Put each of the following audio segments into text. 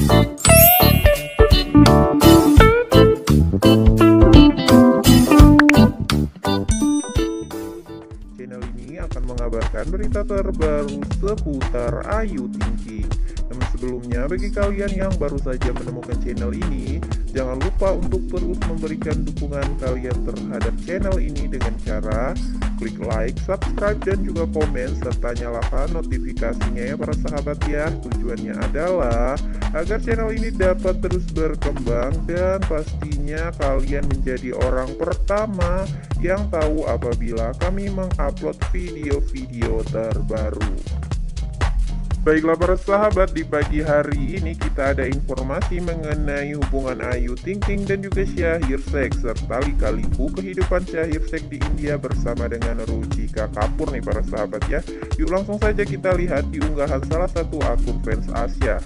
Channel ini akan mengabarkan berita terbaru seputar Ayu Ting Ting. Namun sebelumnya, bagi kalian yang baru saja menemukan channel ini, jangan lupa untuk terus memberikan dukungan kalian terhadap channel ini dengan cara klik like, subscribe, dan juga komen, serta nyalakan notifikasinya ya para sahabat ya. Tujuannya adalah agar channel ini dapat terus berkembang dan pastinya kalian menjadi orang pertama yang tahu apabila kami mengupload video-video terbaru. Baiklah para sahabat, di pagi hari ini kita ada informasi mengenai hubungan Ayu Ting Ting dan juga Shaheer Sheikh, serta lika-liku kehidupan Shaheer Sheikh di India bersama dengan Ruchika Kapoor nih para sahabat ya. Yuk langsung saja kita lihat di unggahan salah satu akun fans Asia,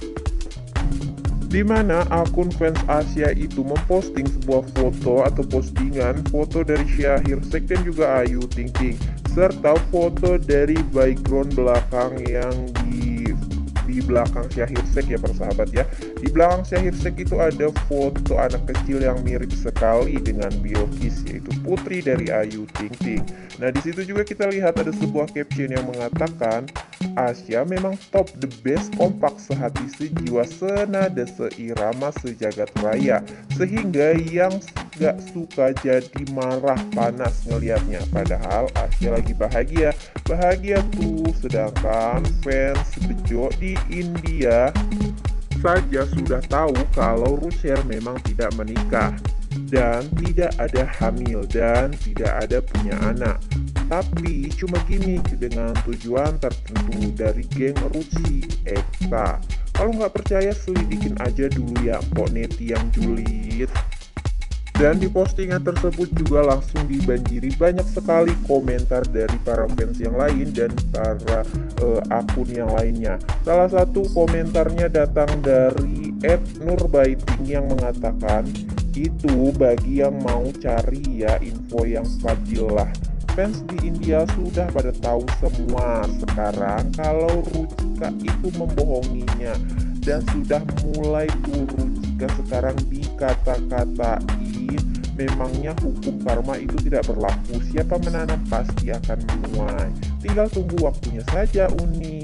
di mana akun fans Asia itu memposting sebuah foto atau postingan foto dari Shaheer Sheikh dan juga Ayu Ting Ting, serta foto dari background belakang yang di belakang Shaheer Sheikh ya persahabat ya. Di belakang Shaheer Sheikh itu ada foto anak kecil yang mirip sekali dengan Bilqis, yaitu putri dari Ayu Ting Ting. Nah di situ juga kita lihat ada sebuah caption yang mengatakan, Asia memang top, the best, kompak, sehati, sejiwa, senada, seirama, sejagat raya, sehingga yang gak suka jadi marah panas ngelihatnya. Padahal Asia lagi bahagia tuh, sedangkan fans bejo di India saja sudah tahu kalau Ruchika memang tidak menikah dan tidak ada hamil dan tidak ada punya anak, tapi cuma gimmick dengan tujuan tertentu dari geng Ruchika. Kalau nggak percaya selidikin aja dulu ya Mpok Neti yang julid. Dan di postingan tersebut juga langsung dibanjiri banyak sekali komentar dari para fans yang lain dan para akun yang lainnya. Salah satu komentarnya datang dari @nurbaiting yang mengatakan, itu bagi yang mau cari ya info yang fadilah. Fans di India sudah pada tahu semua sekarang kalau Ruchika itu membohonginya, dan sudah mulai Ruchika sekarang dikata-katain. Memangnya hukum karma itu tidak berlaku, siapa menanam pasti akan menuai, tinggal tunggu waktunya saja Uni.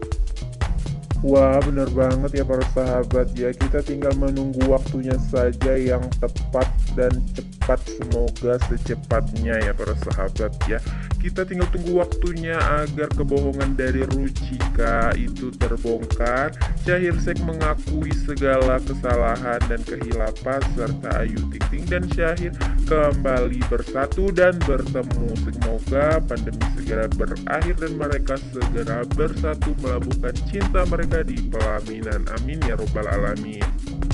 Wah bener banget ya para sahabat ya, kita tinggal menunggu waktunya saja yang tepat dan cepat, semoga secepatnya ya para sahabat ya. Kita tinggal tunggu waktunya agar kebohongan dari Ruchika itu terbongkar, Shaheer Sheikh mengakui segala kesalahan dan kehilapan, serta Ayu Ting Ting dan Shaheer kembali bersatu dan bertemu. Semoga pandemi segera berakhir dan mereka segera bersatu melabuhkan cinta mereka di pelaminan. Amin ya robbal alamin.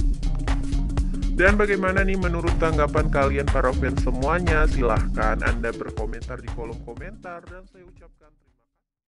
Dan bagaimana nih menurut tanggapan kalian para fans semuanya? Silahkan Anda berkomentar di kolom komentar dan saya ucapkan